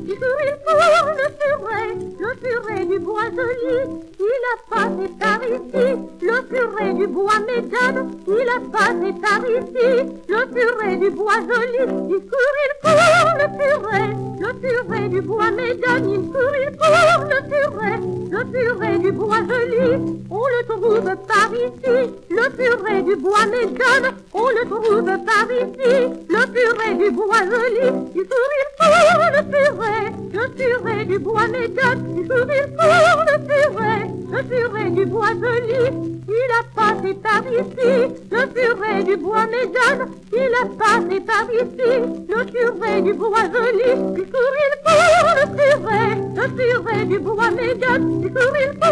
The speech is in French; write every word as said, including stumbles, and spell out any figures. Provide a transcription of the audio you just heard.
il court, il court, le furet, le furet du bois joli. Il a passé par ici, le furet du bois médiane. Il a passé par ici, le furet du bois joli. Il court, il court, le furet, le furet du bois médiane. Il court, il court, le furet, le furet du bois joli. On le trouve par ici, le furet du bois médiane. On le trouve par ici, le furet du bois joli. Il court, il court, le furet, le furet du bois médiane. Il court, il court, le furet, le furet du bois joli. Il a passé par ici, le furet du bois médiane. Il a passé par ici, le furet du bois joli. Il court, il court, le furet, le furet du bois médiane. Il court, il court.